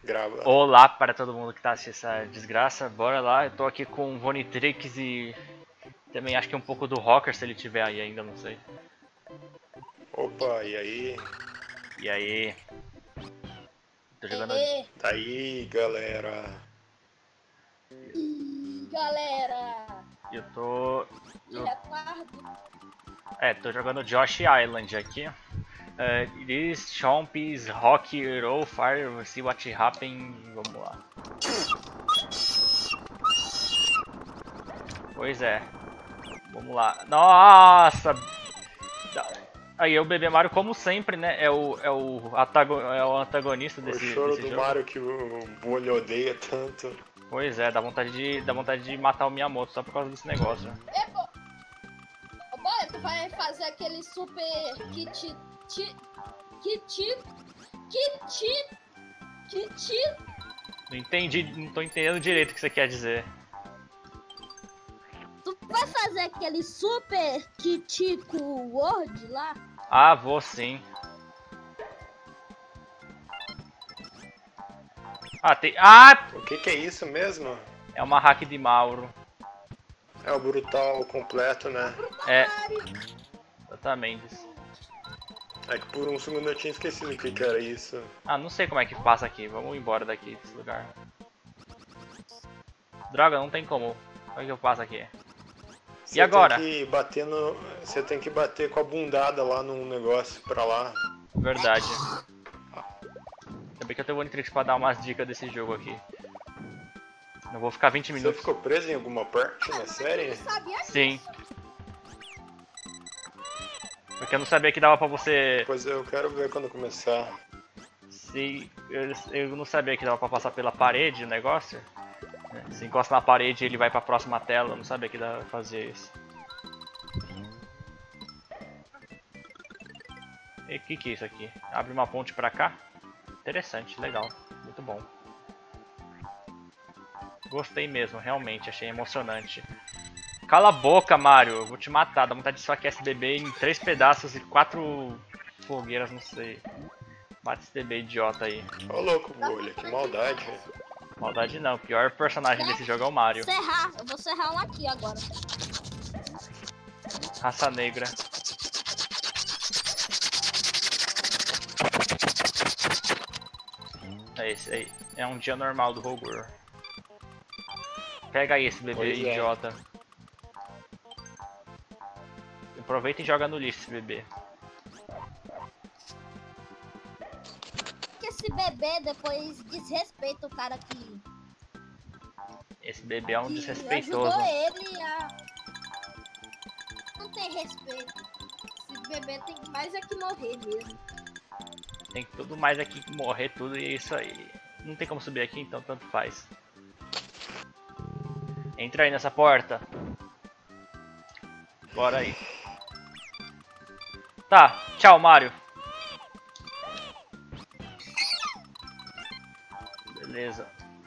grava. Olá para todo mundo que tá assistindo essa desgraça, bora lá. Eu tô aqui com o Vonitrix e também acho que um pouco do Rocker, se ele tiver aí ainda, não sei. Opa, e aí? E aí? Tô jogando... Tá aí, galera. Galera, Eu tô... tô jogando Josh Island aqui. It is Chomp's Rock Roll Fire, we'll see what happen. Vamos lá. Pois é. Vamos lá. Nossa! Aí o Bebê Mario, como sempre, né? É o antagonista O desse choro do jogo. Mario que o Bolho odeia tanto. Pois é, dá vontade de matar o Miyamoto só por causa desse negócio. Bora, tu vai fazer aquele super kit. Não entendi, não tô entendendo direito o que você quer dizer. Tu vai fazer aquele super kitico World lá? Ah, vou sim. Ah, tem... Ah! O que é isso mesmo? É uma hack de Mauro. É o brutal completo, né? É. Exatamente. É que por um segundo eu tinha esquecido o que era isso. Ah, não sei como é que passa aqui. Vamos embora daqui desse lugar. Droga, não tem como. Como é que eu passo aqui? E agora? Você tem que bater com a bundada lá num negócio pra lá. Verdade. Ainda bem que eu tenho o Onitrix pra dar umas dicas desse jogo aqui. Não vou ficar 20 Você minutos. ficou preso em alguma parte na série? Sim. Porque eu não sabia que dava pra você... Pois eu quero ver quando começar. Se... Eu não sabia que dava pra passar pela parede o negócio. Se encosta na parede ele vai pra próxima tela. Eu não sabia que dava pra fazer isso. E o que é isso aqui? Abre uma ponte pra cá? Interessante, legal. Muito bom. Gostei mesmo, realmente. Achei emocionante. Cala a boca, Mario. Eu vou te matar. Dá vontade de esfaquear esse bebê em 3 pedaços e 4 fogueiras, não sei. Mata esse bebê idiota aí. Ô louco, Bolha, que maldade. Maldade não. O pior personagem desse jogo é o Mario. Eu vou serrar um aqui agora. Raça negra. É esse aí. É um dia normal do Rogor. Pega aí esse bebê Pois é. idiota. Aproveita e joga no lixo esse bebê. Que esse bebê depois desrespeita o cara que Esse bebê é um ajudou desrespeitoso. ele a... Não tem respeito. Esse bebê tem mais é que morrer mesmo. Tem tudo mais aqui que morrer, tudo e é isso aí. Não tem como subir aqui, então tanto faz. Entra aí nessa porta. Bora aí. Tá, tchau, Mario. Beleza.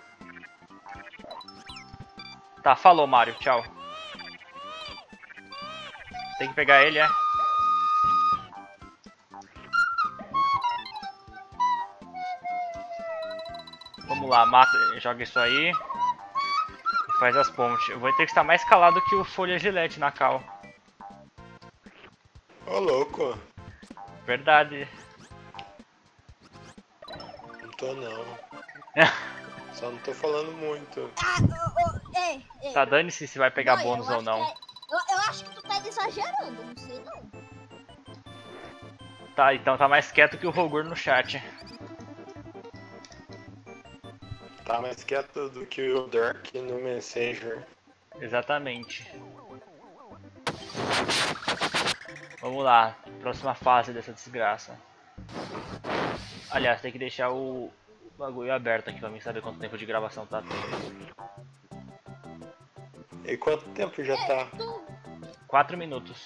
Tá, falou, Mario, tchau. Tem que pegar ele, é? Vamos lá, mata, joga isso aí. E faz as pontes. Eu vou ter que estar mais calado que o Folha Gilete na cal. Ô louco. Verdade. Não tô não. Só não tô falando muito. Ei. Tá, dane-se se vai pegar Não, bônus eu ou acho não. eu acho que tu tá exagerando, não sei não. Tá, então tá mais quieto que o Rogor no chat. Tá mais quieto do que o Dark no Messenger. Exatamente. Vamos lá, próxima fase dessa desgraça. Aliás, tem que deixar o bagulho aberto aqui pra mim saber quanto tempo de gravação tá tendo. E quanto tempo já tá? 4 minutos.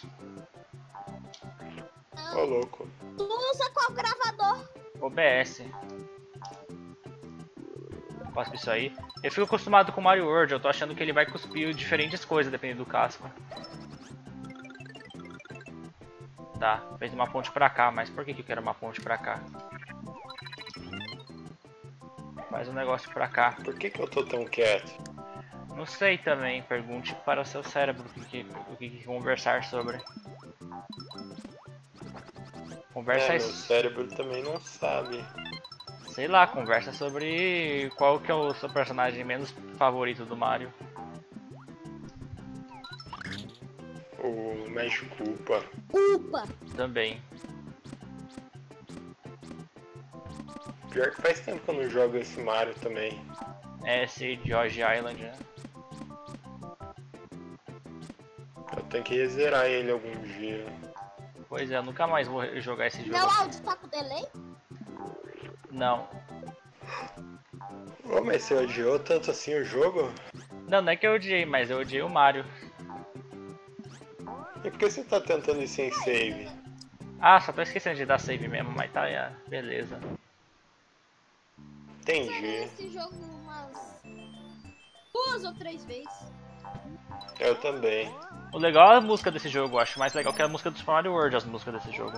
Ô louco. Tu usa qual gravador? OBS. Posso isso aí. Eu fico acostumado com o Mario World, eu tô achando que ele vai cuspir diferentes coisas dependendo do casco. Tá, fez uma ponte pra cá, mas por que eu quero uma ponte pra cá? Faz um negócio pra cá. Por que eu tô tão quieto? Não sei também, pergunte para o seu cérebro o que conversar sobre. Conversa Meu cérebro também não sabe. Sei lá, conversa sobre qual que é o seu personagem menos favorito do Mario. O Mestre Koopa. Culpa! Também. Pior que faz tempo que eu não jogo esse Mario também. É esse George Island, né? Eu tenho que zerar ele algum dia. Pois é, eu nunca mais vou jogar esse jogo. Meu áudio tá com delay? Não. Ô, mas você odiou tanto assim o jogo? Não, não é que eu odiei, mas eu odiei o Mario. E por que você tá tentando ir sem save? Ah, só tô esquecendo de dar save mesmo, mas tá, beleza. Zerei Entendi. esse jogo umas 2 ou 3 vezes. Eu também. O legal é a música desse jogo, eu acho mais legal que a música do Super Mario World, as músicas desse jogo.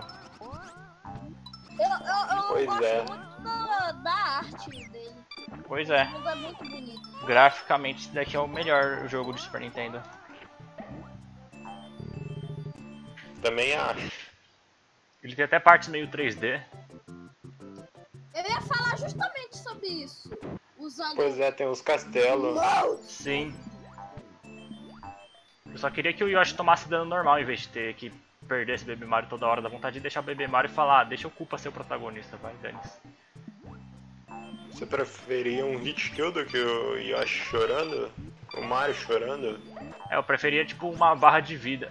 Eu Pois gosto é. muito da arte dele. Pois é, O jogo é muito bonito. graficamente esse daqui é o melhor jogo de Super Nintendo. Também acho. Ele tem até partes meio 3D. Eu ia falar justamente sobre isso. Usando Pois é, tem os castelos. Sim. Eu só queria que o Yoshi tomasse dano normal em vez de ter que perder esse Baby Mario toda hora. Dá vontade de deixar o Baby Mario e falar, deixa o Koopa ser o protagonista, vai, dane-se. Você preferia um hit kill do que o Yoshi chorando? O Mario chorando? É, eu preferia tipo uma barra de vida.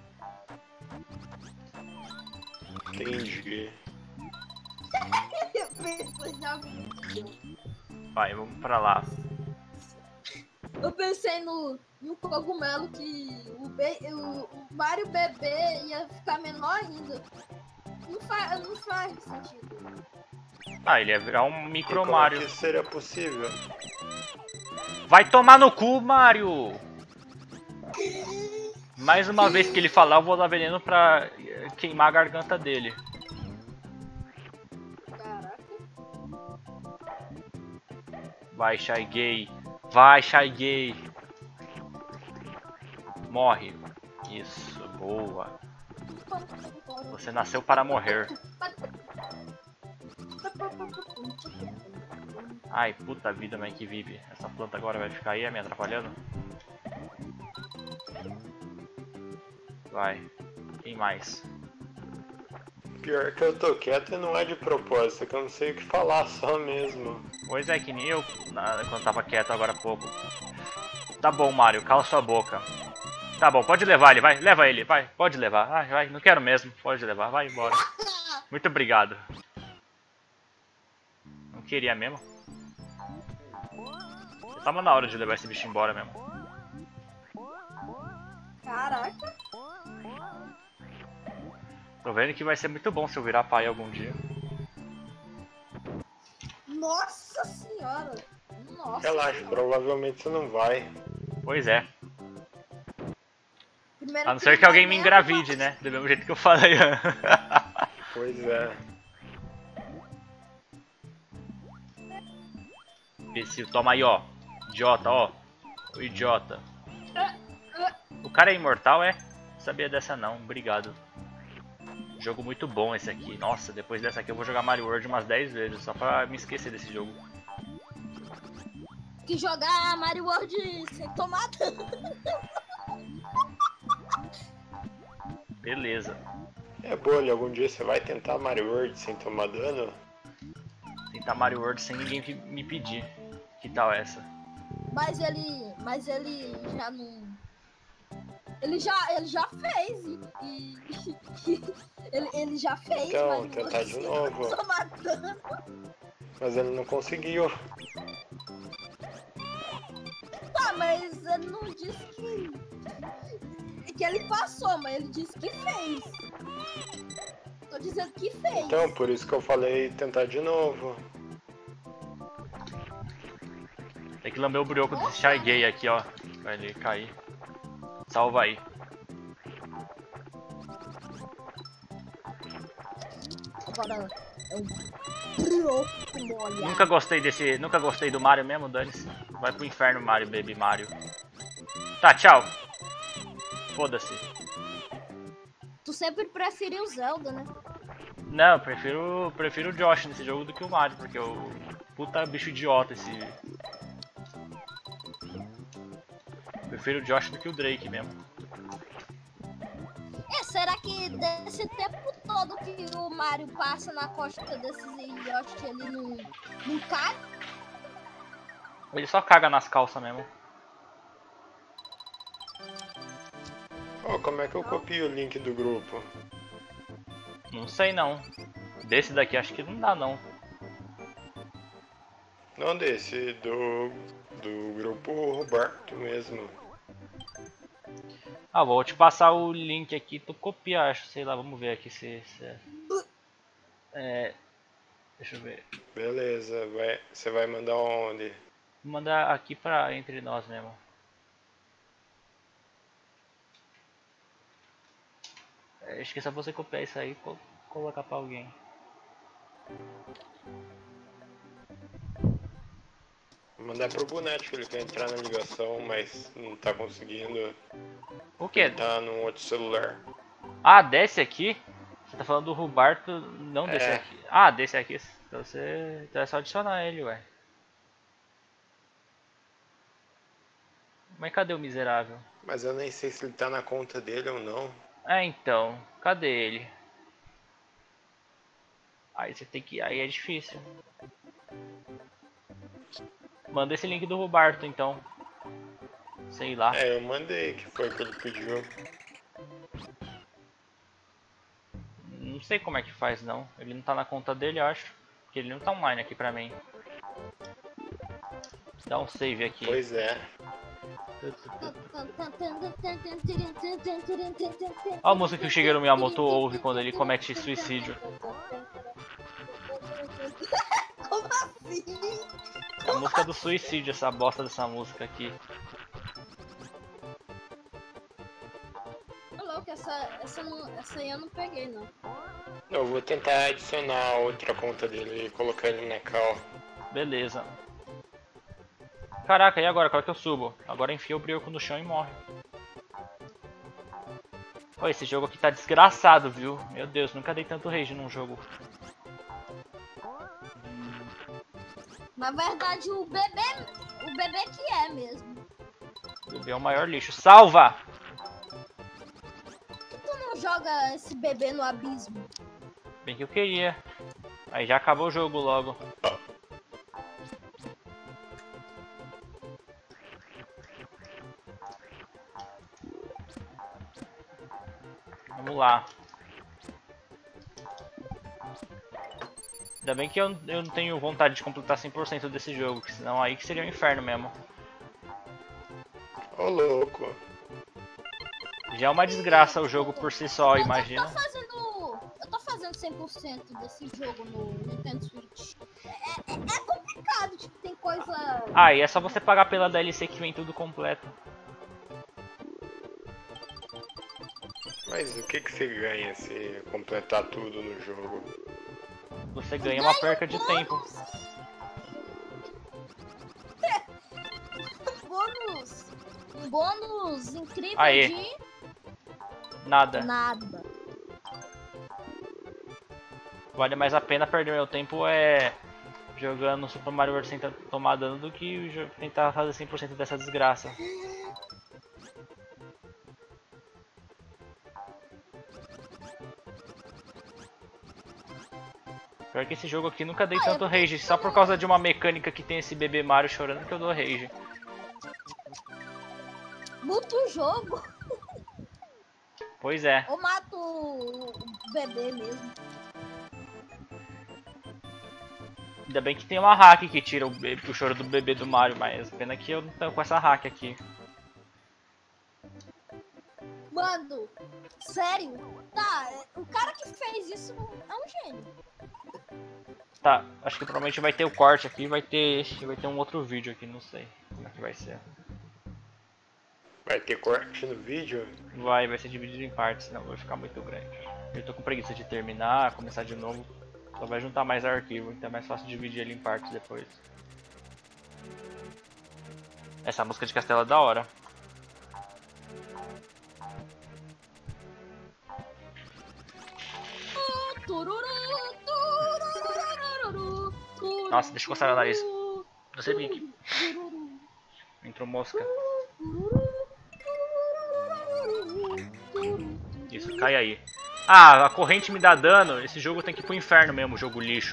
Entendi. Eu penso já muito. Vai, vamos pra lá. Eu pensei no cogumelo que o Mario bebê ia ficar menor ainda. Não faz sentido. Ah, ele ia virar um E micro como Mario. é que isso seria possível? Vai tomar no cu, Mario! Mais uma vez que ele falar, eu vou dar veneno pra queimar a garganta dele. Caraca. Vai, Shy Gay. Vai, Shy Gay. Morre. Isso, boa. Você nasceu para morrer. Ai, puta vida, mas que vive. Essa planta agora vai ficar aí me atrapalhando? Vai. Quem mais? Pior que eu tô quieto e não é de propósito, é que eu não sei o que falar só mesmo. Pois é, que nem eu quando tava quieto agora há pouco. Tá bom, Mario, cala sua boca. Tá bom, pode levar ele, vai. Leva ele, vai. Pode levar. Vai, não quero mesmo. Pode levar, vai embora. Muito obrigado. Não queria mesmo. Já tava na hora de levar esse bicho embora mesmo. Caraca. Tô vendo que vai ser muito bom se eu virar pai algum dia. Nossa senhora. Nossa. Relaxa, provavelmente você não vai. Pois é. Primeiro A não ser que alguém me engravide, né? Do mesmo jeito que eu falei. Pois é. Imbecil, toma aí, ó. Idiota, ó. O idiota. O cara é imortal, é? Não sabia dessa não, obrigado. Jogo muito bom esse aqui. Nossa, depois dessa aqui eu vou jogar Mario World umas 10 vezes, só pra me esquecer desse jogo. Que jogar Mario World sem tomar dano. Beleza. É, Bolha, algum dia você vai tentar Mario World sem tomar dano? Tentar Mario World sem ninguém me pedir. Que tal essa? Mas ele já não. Ele já fez ele já fez. Então, mas tentar de novo. tomar dano. Mas ele não conseguiu. Tá, mas ele não disse que ele passou, mas ele disse que fez. Tô dizendo que fez. Então, por isso que eu falei tentar de novo. Tem que lamber o brioco desse Shy Gay aqui, ó. Pra ele cair. Salva aí. Agora, É um broco molhado. Nunca gostei do Mario mesmo, dane-se. Vai pro inferno, Mario, baby Mario. Tá, tchau. Foda-se. Tu sempre preferiu Zelda, né? Não, eu prefiro o Josh nesse jogo do que o Mario, porque o puta bicho idiota esse. Prefiro o Josh do que o Drake mesmo. Será que desse tempo todo que o Mario passa na costa desses idiotas ele não cai? Ele só caga nas calças mesmo. Oh, como é que eu copio o link do grupo? Não sei não. Desse daqui acho que não dá não. Não desse, do grupo Roberto mesmo. Ah, vou te passar o link aqui, tu copia, acho, sei lá, vamos ver aqui se é... Deixa eu ver. Beleza, você vai mandar onde? Vou mandar aqui pra entre nós mesmo. Acho que é só você copiar isso aí e colocar pra alguém. Vou mandar pro Bonete que ele quer entrar na ligação, mas não tá conseguindo. O que? Ele tá num outro celular. Ah, desse aqui? Você tá falando do Roberto, não desse É. aqui. Ah, desse aqui. Então então é só adicionar ele, ué. Mas cadê o miserável? Mas eu nem sei se ele tá na conta dele ou não. É, então, cadê ele? Aí você tem que. Aí é difícil. Manda esse link do Roberto então. Sei lá. É, eu mandei, que foi o que ele pediu. Não sei como é que faz não. Ele não tá na conta dele, eu acho. Porque ele não tá online aqui pra mim. Dá um save aqui. Pois é. Olha a música que o Shigeru Miyamoto ouve quando ele comete suicídio. Como assim? É a música do suicídio, essa bosta dessa música aqui. Ô, louco, essa aí eu não peguei, não. Eu vou tentar adicionar outra conta dele e colocar ele na call. Beleza. Caraca, e agora? Qual é que eu subo? Agora enfia o brioco no chão e morre. Olha, esse jogo aqui tá desgraçado, viu? Meu Deus, nunca dei tanto rage num jogo. Na verdade, o bebê que é mesmo. O bebê é o maior lixo. Salva! Por que tu não joga esse bebê no abismo? Bem que eu queria. Aí já acabou o jogo logo. Vamos lá. Ainda bem que eu não tenho vontade de completar 100% desse jogo, que senão aí que seria um inferno mesmo. Ô louco. Já é uma desgraça o jogo por si só, Eu imagina. tô fazendo 100% desse jogo no Nintendo Switch. É complicado, tipo, tem coisa... Ah, e é só você pagar pela DLC que vem tudo completo. Mas o que você ganha se completar tudo no jogo? Você ganha uma perca de tempo. Um bônus incrível Aê. de Nada. nada. Vale mais a pena perder meu tempo jogando Super Mario World sem tomar dano do que tentar fazer 100% dessa desgraça. Pior que esse jogo aqui nunca dei tanto rage, só por causa de uma mecânica que tem esse bebê Mario chorando que eu dou rage. Muta o jogo. Pois é. Ou mato o bebê mesmo. Ainda bem que tem uma hack que tira o choro do bebê do Mario, mas pena que eu não tô com essa hack aqui. Mano, sério? Tá, o cara que fez isso é um gênio. Tá, acho que provavelmente vai ter o corte aqui, vai ter um outro vídeo aqui, não sei como é que vai ser. Vai ter corte no vídeo? Vai ser dividido em partes, senão vai ficar muito grande. Eu tô com preguiça de terminar, começar de novo. Só vai juntar mais arquivo, então é mais fácil dividir ele em partes depois. Essa música de castelo é da hora. Nossa, deixa eu coçar meu nariz. Não sei bem aqui. Entrou mosca. Isso, cai aí. Ah, a corrente me dá dano. Esse jogo tem que ir pro inferno mesmo, jogo lixo.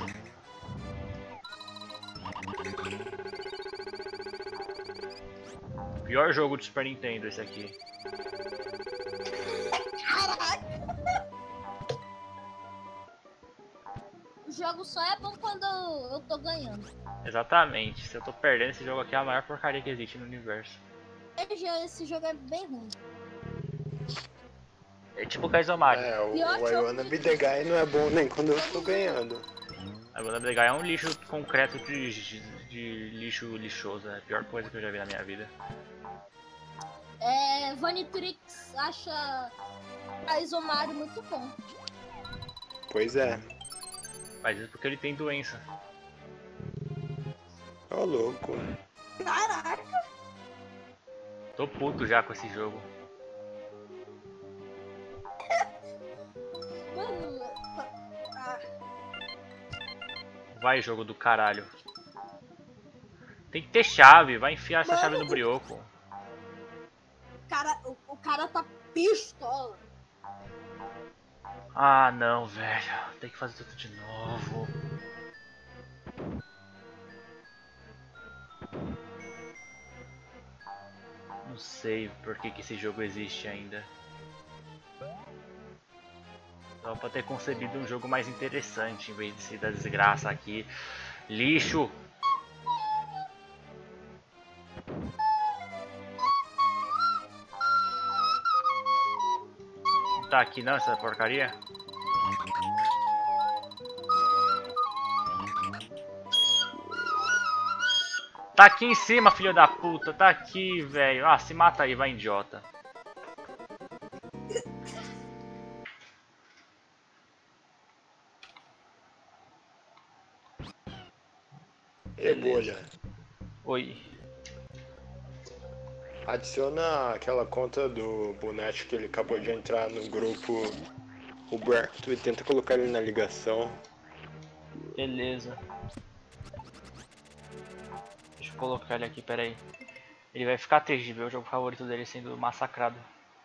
Pior jogo de Super Nintendo esse aqui. O jogo só é bom quando eu tô ganhando. Exatamente. Se eu tô perdendo, esse jogo aqui é a maior porcaria que existe no universo. Esse jogo é bem ruim. É tipo o Kaizomari. É, o I Wanna Be The Guy não é bom nem quando eu tô ganhando. A Wanna Be The Guy é um lixo concreto de lixo lixoso. É a pior coisa que eu já vi na minha vida. Vanitrix acha Kaizomari muito bom. Pois é. Mas isso porque ele tem doença. Ô louco. Caraca! Tô puto já com esse jogo. Mano, Vai, jogo do caralho. Tem que ter chave, vai enfiar essa chave no brioco. o cara tá pistola. Ah não, velho. Tem que fazer tudo de novo. Não sei por que esse jogo existe ainda. Só pra ter concebido um jogo mais interessante em vez de ser da desgraça aqui. Lixo! Não tá aqui não essa porcaria? Tá aqui em cima, filho da puta. Tá aqui, velho. Ah, se mata aí, vai, idiota. E bolha. Oi. Adiciona aquela conta do Bonete que ele acabou de entrar no grupo Roberto e tenta colocar ele na ligação. Beleza. Deixa eu colocar ele aqui, pera aí. Ele vai ficar triste de ver o jogo favorito dele sendo massacrado.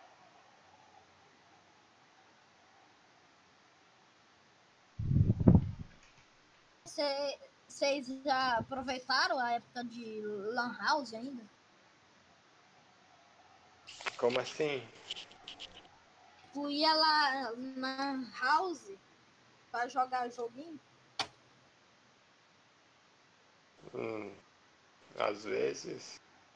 Vocês já aproveitaram a época de Lan House ainda? Como assim? Tu ia lá na House pra jogar joguinho? Às vezes.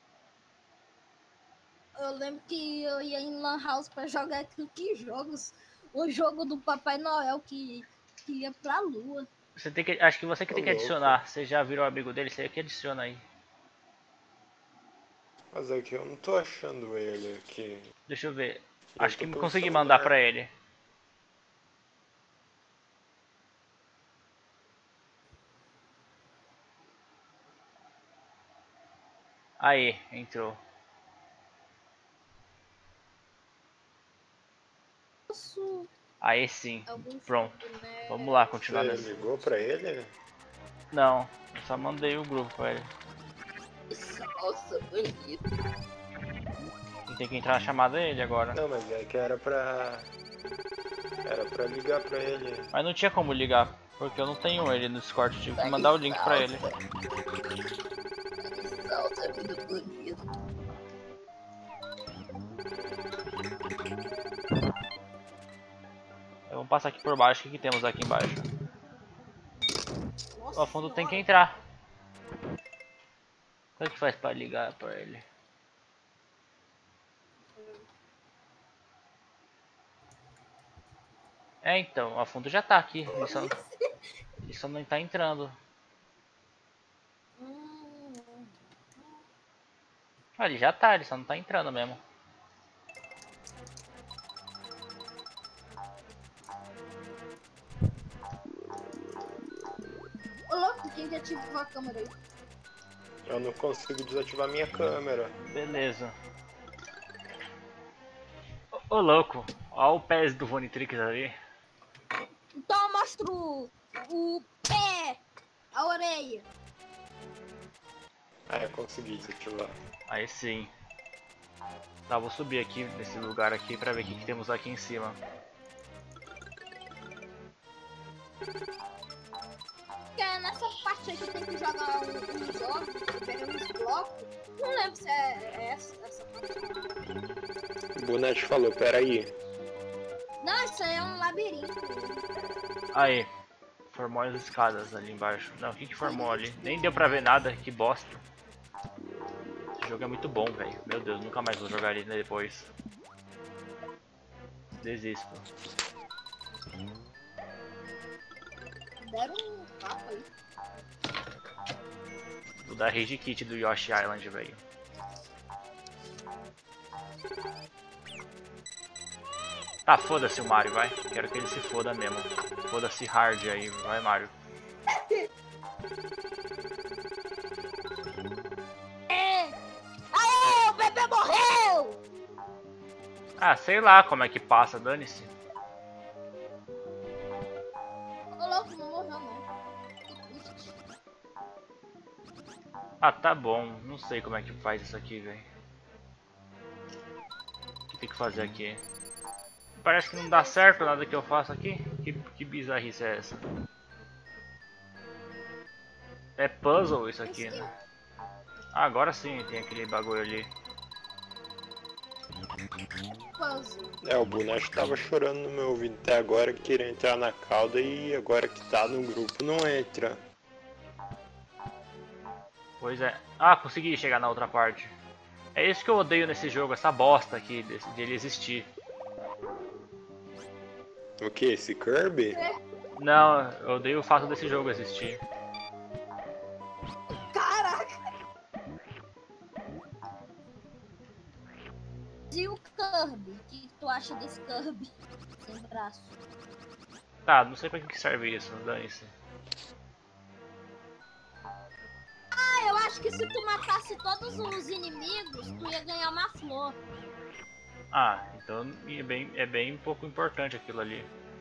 Eu lembro que eu ia em Lan House pra jogar que jogos? O jogo do Papai Noel que ia pra lua. Você tem que, acho que você que tem que louco. adicionar. Você já virou amigo dele, você que adiciona aí. Mas aqui eu não tô achando ele aqui. Deixa eu ver. Eu Acho tô que pelo consegui celular. mandar pra ele. Aí, entrou. Isso Aí sim. algum Pronto. jogo, né? Vamos lá, continuar Você nessa. ligou pra ele? Não, eu só mandei o grupo pra ele. Nossa, bonito. E tem que entrar na chamada ele agora. Não, mas é que era pra. Era pra ligar pra ele. Mas não tinha como ligar, porque eu não tenho ele no Discord. Tive que mandar o link pra ele. Salsa é muito bonito. Vamos passar aqui por baixo. O que temos aqui embaixo? Nossa O fundo tem que senhora. entrar. Como é que faz pra ligar pra ele? É, então, a fundo já tá aqui. Ele só não tá entrando. Ah, ele já tá, ele só não tá entrando mesmo. Quem que ativou a câmera aí? Eu não consigo desativar minha câmera. Beleza. Ô louco, ó o pés do Vonitrix ali. Então eu mostro o pé, a orelha. Ah, eu consegui desativar. Aí sim. Tá, vou subir aqui nesse lugar aqui pra ver o que temos aqui em cima. Porque é nessa parte aí que tem que jogar um jogo, pega uns blocos. Não lembro se é essa parte. O Bonete falou, peraí. Não, isso aí é um labirinto. Aí. Formou as escadas ali embaixo. Não, o que formou ali? Nem deu pra ver nada, que bosta. Esse jogo é muito bom, velho. Meu Deus, nunca mais vou jogar ele depois. Desisto. Deram um tapa aí. Vou dar Rage Kit do Yoshi Island, velho. Tá, foda-se o Mario, vai. Quero que ele se foda mesmo. Foda-se hard aí, vai Mario. Aê, o bebê morreu! Ah, sei lá como é que passa, dane-se. Ô louco, não morreu não. Que triste. Ah, tá bom. Não sei como é que faz isso aqui, velho. O que tem que fazer aqui? Parece que não dá certo nada que eu faço aqui. Que bizarrice é essa? É puzzle isso aqui, né? Ah, agora sim tem aquele bagulho ali. Puzzle. É, o Bonete tava chorando no meu ouvido até agora, que queria entrar na cauda e agora que tá no grupo não entra. Pois é. Ah, consegui chegar na outra parte. É isso que eu odeio nesse jogo, essa bosta aqui de ele existir. O que? Esse Kirby? Não, eu odeio o fato desse jogo existir. Caraca! E o Kirby? O que tu acha desse Kirby? Sem braço. Tá, não sei pra que serve isso, dane-se. Ah, eu acho que se tu matasse todos os inimigos, tu ia ganhar uma flor. Ah, então é bem pouco importante aquilo ali.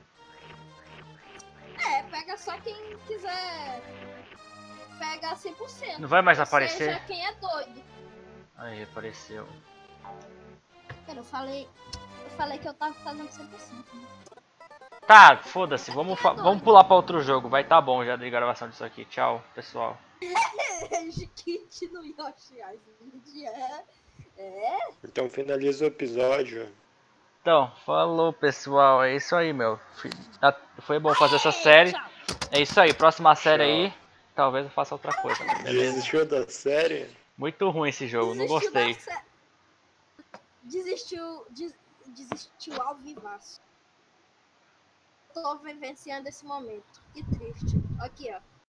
É, pega só quem quiser pegar 100%. Não vai mais Ou aparecer? seja, quem é doido. Aí, apareceu. Pera, eu falei que eu tava fazendo 100%. Né? Tá, foda-se, vamos pular pra outro jogo. Vai tá bom já de gravação disso aqui. Tchau, pessoal. Kit no Yoshi Island. É? Então finaliza o episódio. Então, falou pessoal, é isso aí, meu. Foi bom fazer essa série. Tchau. É isso aí, próxima série Tchau. aí. Talvez eu faça outra coisa. Beleza. Desistiu da série? Muito ruim esse jogo, não gostei. Desistiu ao vivaço. Tô vivenciando esse momento. Que triste. Aqui, ó.